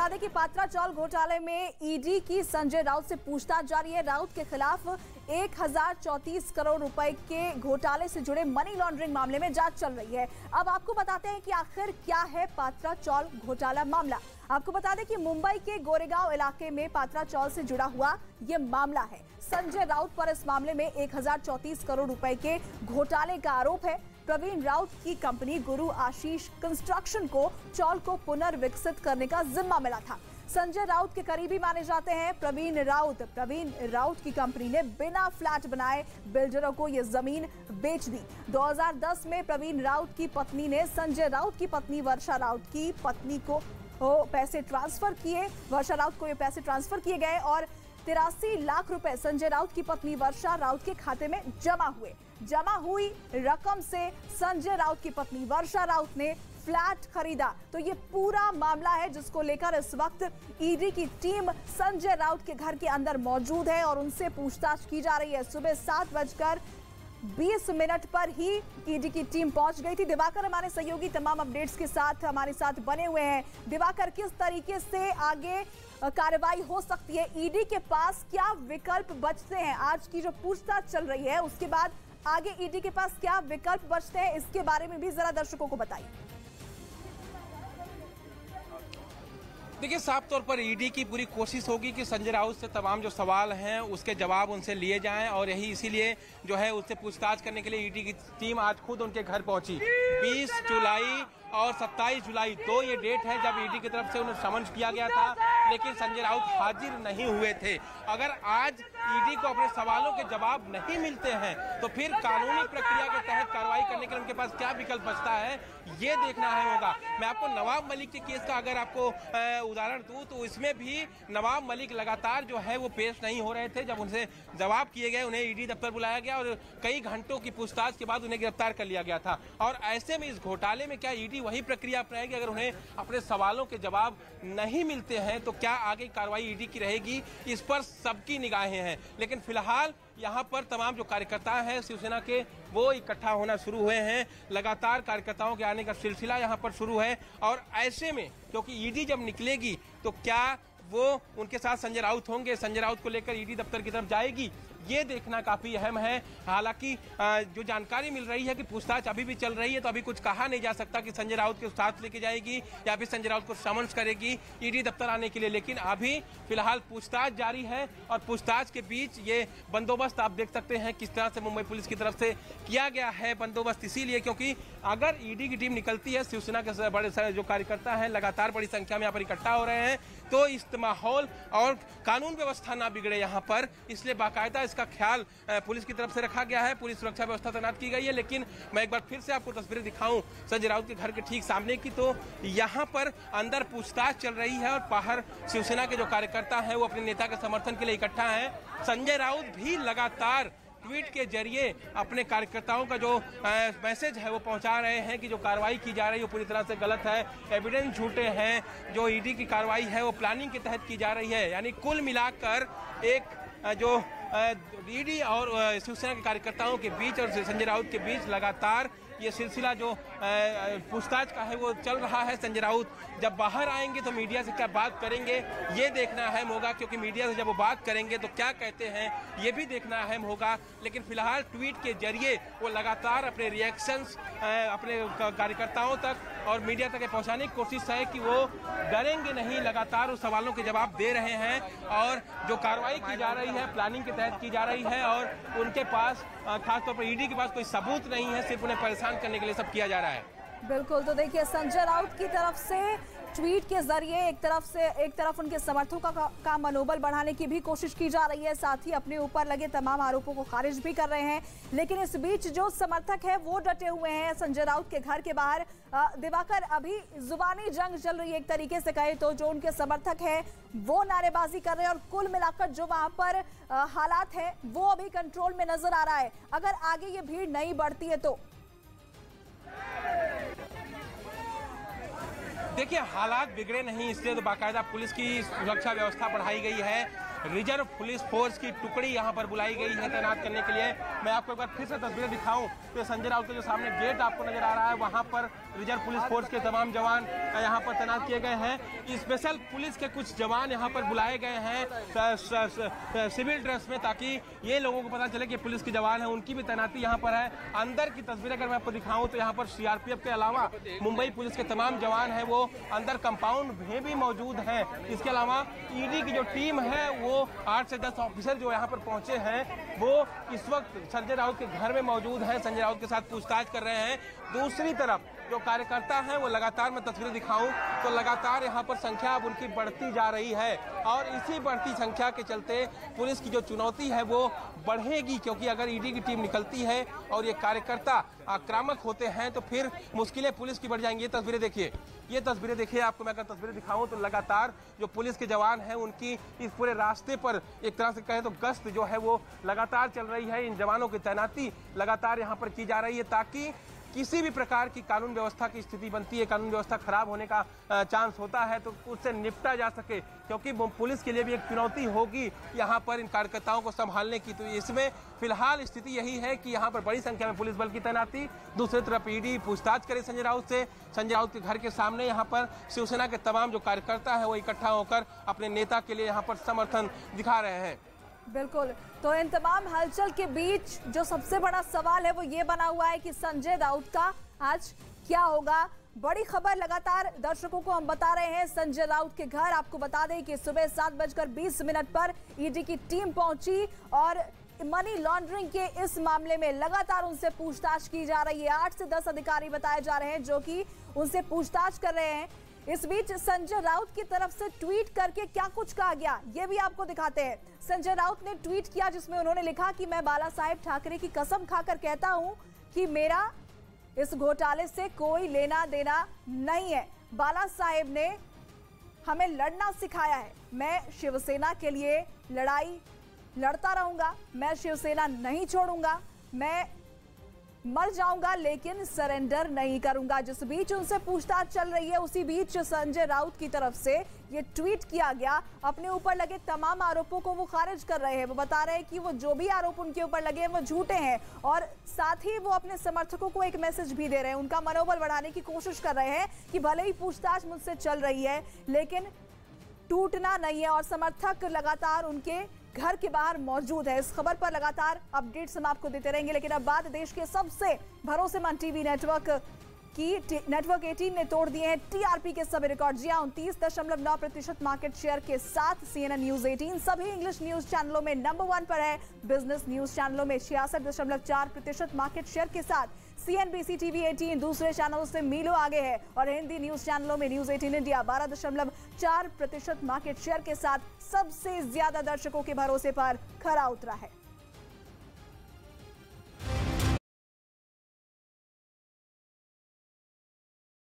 बता दें कि पात्रा चावल घोटाले में ईडी की संजय राउत से पूछताछ जारी है। राउत के खिलाफ 1034 करोड़ रुपए के घोटाले से जुड़े मनी लॉन्ड्रिंग मामले में जांच चल रही है। अब आपको बताते हैं कि आखिर क्या है पात्रा चावल घोटाला मामला। आपको बता दें कि मुंबई के गोरेगांव इलाके में पात्रा चावल से जुड़ा हुआ यह मामला है। संजय राउत पर इस मामले में 1034 करोड़ रुपए के घोटाले का आरोप है। प्रवीण राउत की कंपनी गुरु आशीष कंस्ट्रक्शन को चावल को पुनर्विकसित करने का जिम्मा मिला था। संजय राउत के करीबी माने जाते हैं प्रवीण राउत की कंपनी ने बिना फ्लैट बनाए बिल्डरों को यह जमीन बेच दी। 2010 में प्रवीण राउत की पत्नी ने संजय राउत की पत्नी वर्षा राउत की पत्नी को पैसे ट्रांसफर किए। वर्षा राउत को ये पैसे ट्रांसफर किए गए और 83 लाख रुपए संजय राउत की पत्नी वर्षा राउत के खाते में जमा हुए। जमा हुई रकम से संजय राउत की पत्नी वर्षा राउत ने फ्लैट खरीदा। तो ये पूरा मामला है जिसको लेकर इस वक्त ईडी की टीम संजय राउत के घर के अंदर मौजूद है और उनसे पूछताछ की जा रही है। सुबह 7:20 पर ही ईडी की टीम पहुंच गई थी। दिवाकर हमारे सहयोगी तमाम अपडेट्स के साथ हमारे साथ बने हुए हैं। दिवाकर, किस तरीके से आगे कार्रवाई हो सकती है? ईडी के पास क्या विकल्प बचते हैं? आज की जो पूछताछ चल रही है उसके बाद आगे ईडी के पास क्या विकल्प बचते हैं, इसके बारे में भी जरा दर्शकों को बताइए। देखिए, साफ तौर पर ईडी की पूरी कोशिश होगी कि संजय राउत से तमाम जो सवाल हैं उसके जवाब उनसे लिए जाएं और यही इसीलिए जो है उससे पूछताछ करने के लिए ईडी की टीम आज खुद उनके घर पहुंची। 20 जुलाई और 27 जुलाई 2 ये डेट है जब ईडी की तरफ से उन्हें समन किया गया था, लेकिन संजय राउत हाजिर नहीं हुए थे। अगर आज ईडी को अपने सवालों के जवाब नहीं मिलते हैं तो फिर कानूनी प्रक्रिया के तहत कार्रवाई करने के लिए उनके पास क्या विकल्प बचता है, ये देखना है होगा। मैं आपको नवाब मलिक के केस का अगर आपको उदाहरण दूं तो इसमें भी नवाब मलिक लगातार जो है वो पेश नहीं हो रहे थे। जब उनसे जवाब किए गए उन्हें ईडी दफ्तर बुलाया गया और कई घंटों की पूछताछ के बाद उन्हें गिरफ्तार कर लिया गया था। और ऐसे में इस घोटाले में क्या ईडी वही प्रक्रिया अपनाएगी? अगर उन्हें अपने सवालों के जवाब नहीं मिलते हैं तो क्या आगे कार्रवाई ईडी की रहेगी? इस पर सबकी निगाहें हैं। लेकिन फिलहाल यहाँ पर तमाम जो कार्यकर्ता हैं शिवसेना के वो इकट्ठा होना शुरू हुए हैं। लगातार कार्यकर्ताओं के आने का सिलसिला यहाँ पर शुरू है और ऐसे में क्योंकि ईडी जब निकलेगी तो क्या वो उनके साथ संजय राउत होंगे, संजय राउत को लेकर ईडी दफ्तर की तरफ जाएगी, ये देखना काफी अहम है। हालांकि जो जानकारी मिल रही है कि पूछताछ अभी भी चल रही है तो अभी कुछ कहा नहीं जा सकता कि संजय राउत के साथ लेके जाएगी या फिर संजय राउत को समन्स करेगी ईडी दफ्तर आने के लिए। लेकिन अभी फिलहाल पूछताछ जारी है और पूछताछ के बीच ये बंदोबस्त आप देख सकते हैं किस तरह से मुंबई पुलिस की तरफ से किया गया है। बंदोबस्त इसीलिए क्योंकि अगर ईडी की टीम निकलती है, शिवसेना के बड़े जो कार्यकर्ता हैं लगातार बड़ी संख्या में यहाँ पर इकट्ठा हो रहे हैं, तो इस माहौल और कानून व्यवस्था ना बिगड़े यहाँ पर, इसलिए बाकायदा इसका ख्याल पुलिस की तरफ से रखा गया है। पुलिस सुरक्षा व्यवस्था तैनात की गई है। लेकिन मैं एक बार फिर से आपको तस्वीरें दिखाऊं संजय राउत के घर के ठीक सामने की, तो यहाँ पर अंदर पूछताछ चल रही है और बाहर शिवसेना के जो कार्यकर्ता हैं वो अपने नेता के समर्थन के लिए इकट्ठा हैं। संजय राउत भी लगातार ट्वीट के जरिए अपने कार्यकर्ताओं का जो मैसेज है वो पहुंचा रहे हैं कि जो कार्रवाई की जा रही है वो पूरी तरह से गलत है, एविडेंस झूठे हैं, जो ईडी की कार्रवाई है वो प्लानिंग के तहत की जा रही है। यानी कुल मिलाकर एक जो ईडी और शिवसेना के कार्यकर्ताओं के बीच और संजय राउत के बीच लगातार ये सिलसिला जो पूछताछ का है वो चल रहा है। संजय राउत जब बाहर आएंगे तो मीडिया से क्या बात करेंगे ये देखना अहम होगा, क्योंकि मीडिया से जब वो बात करेंगे तो क्या कहते हैं ये भी देखना अहम होगा। लेकिन फिलहाल ट्वीट के जरिए वो लगातार अपने रिएक्शंस अपने कार्यकर्ताओं तक और मीडिया तक पहुंचाने की कोशिश है कि वो डरेंगे नहीं, लगातार उस सवालों के जवाब दे रहे हैं और जो कार्रवाई की जा रही है प्लानिंग के तहत की जा रही है और उनके पास खासतौर पर ईडी के पास कोई सबूत नहीं है, सिर्फ उन्हें परेशान करने के लिए सब किया जा रहा है। बिल्कुल, तो देखिए संजय राउत की तरफ से ट्वीट के जरिए एक तरफ उनके समर्थकों का मनोबल बढ़ाने की भी कोशिश की जा रही है, साथ ही अपने ऊपर लगे तमाम आरोपों को खारिज भी कर रहे हैं। लेकिन इस बीच जो समर्थक है वो डटे हुए हैं संजय राउत के घर के बाहर। दिवाकर, अभी जुबानी जंग चल रही है एक तरीके से कहे तो। जो उनके समर्थक है वो नारेबाजी कर रहे हैं और कुल मिलाकर जो वहां पर हालात है वो अभी कंट्रोल में नजर आ रहा है। अगर आगे ये भीड़ नहीं बढ़ती है तो देखिए, हालात बिगड़े नहीं इसलिए तो बाकायदा पुलिस की सुरक्षा व्यवस्था बढ़ाई गई है। रिजर्व पुलिस फोर्स की टुकड़ी यहाँ पर बुलाई गई है तैनात करने के लिए। मैं आपको एक बार फिर से तस्वीरें दिखाऊं तो संजय राउत के जो सामने गेट आपको नजर आ रहा है, वहाँ पर रिजर्व पुलिस फोर्स के तमाम जवान यहाँ पर तैनात किए गए हैं। स्पेशल पुलिस के कुछ जवान यहाँ पर बुलाए गए हैं सिविल ड्रेस में, ताकि ये लोगों को पता चले कि पुलिस के जवान हैं, उनकी भी तैनाती यहाँ पर है। अंदर की तस्वीरें अगर मैं आपको दिखाऊं तो यहाँ पर सीआरपीएफ के अलावा मुंबई पुलिस के तमाम जवान हैं वो अंदर कंपाउंड में भी मौजूद हैं। इसके अलावा ईडी की जो टीम है वो 8 से 10 ऑफिसर जो यहाँ पर पहुंचे हैं वो इस वक्त संजय राउत के घर में मौजूद हैं, संजय राउत के साथ पूछताछ कर रहे हैं। दूसरी तरफ जो कार्यकर्ता हैं वो लगातार, मैं तस्वीरें दिखाऊं तो लगातार यहाँ पर संख्या अब उनकी बढ़ती जा रही है और इसी बढ़ती संख्या के चलते पुलिस की जो चुनौती है वो बढ़ेगी, क्योंकि अगर ईडी की टीम निकलती है और ये कार्यकर्ता आक्रामक होते हैं तो फिर मुश्किलें पुलिस की बढ़ जाएंगी। ये तस्वीरें देखिए, आपको मैं अगर तस्वीरें दिखाऊं तो लगातार जो पुलिस के जवान हैं उनकी इस पूरे रास्ते पर एक तरह से कहें तो गश्त जो है वो लगातार चल रही है। इन जवानों की तैनाती लगातार यहाँ पर की जा रही है ताकि किसी भी प्रकार की कानून व्यवस्था की स्थिति बनती है, कानून व्यवस्था खराब होने का चांस होता है तो उससे निपटा जा सके, क्योंकि पुलिस के लिए भी एक चुनौती होगी यहाँ पर इन कार्यकर्ताओं को संभालने की। तो इसमें फिलहाल स्थिति यही है कि यहाँ पर बड़ी संख्या में पुलिस बल की तैनाती, दूसरी तरफ ईडी पूछताछ करे संजय राउत से। संजय राउत के घर के सामने यहाँ पर शिवसेना के तमाम जो कार्यकर्ता है वो इकट्ठा होकर अपने नेता के लिए यहाँ पर समर्थन दिखा रहे हैं। बिल्कुल, तो इन तमाम हलचल के बीच जो सबसे बड़ा सवाल है वो ये बना हुआ है कि संजय राउत का आज क्या होगा। बड़ी खबर लगातार दर्शकों को हम बता रहे हैं, संजय राउत के घर आपको बता दें कि सुबह 7:20 पर ईडी की टीम पहुंची और मनी लॉन्ड्रिंग के इस मामले में लगातार उनसे पूछताछ की जा रही है। 8 से 10 अधिकारी बताए जा रहे हैं जो कि उनसे पूछताछ कर रहे हैं। इस बीच संजय राउत की तरफ से ट्वीट करके क्या कुछ कहा गया ये भी आपको दिखाते हैं। संजय राउत ने ट्वीट किया जिसमें उन्होंने लिखा कि मैं बाला साहेब ठाकरे की कसम खाकर कहता हूं कि मेरा इस घोटाले से कोई लेना देना नहीं है। बाला साहेब ने हमें लड़ना सिखाया है। मैं शिवसेना के लिए लड़ाई लड़ता रहूंगा, मैं शिवसेना नहीं छोड़ूंगा, मैं मर जाऊंगा लेकिन सरेंडर नहीं करूंगा। जिस बीच उनसे पूछताछ चल रही है उसी बीच संजय राउत की तरफ से ये ट्वीट किया गया। अपने ऊपर लगे तमाम आरोपों को वो खारिज कर रहे हैं। वो बता रहे हैं कि वो जो भी आरोप उनके ऊपर लगे हैं वो झूठे हैं और साथ ही वो अपने समर्थकों को एक मैसेज भी दे रहे हैं, उनका मनोबल बढ़ाने की कोशिश कर रहे हैं कि भले ही पूछताछ मुझसे चल रही है लेकिन टूटना नहीं है और समर्थक लगातार उनके घर के बाहर मौजूद है। इस खबर पर लगातार अपडेट्स हम आपको देते रहेंगे, लेकिन अब बात देश के सबसे भरोसेमंद टीवी नेटवर्क की। नेटवर्क 18 ने तोड़ दिए हैं टीआरपी के सभी रिकॉर्ड। 29.9% मार्केट शेयर के साथ CNN न्यूज 18 सभी इंग्लिश न्यूज चैनलों में नंबर 1 पर है। बिजनेस न्यूज चैनलों में 66.4% मार्केट शेयर के साथ CNBC TV 18 दूसरे चैनलों से मीलों आगे है और हिंदी न्यूज चैनलों में न्यूज 18 इंडिया 12.4% मार्केट शेयर के साथ सबसे ज्यादा दर्शकों के भरोसे पर खरा उतरा है।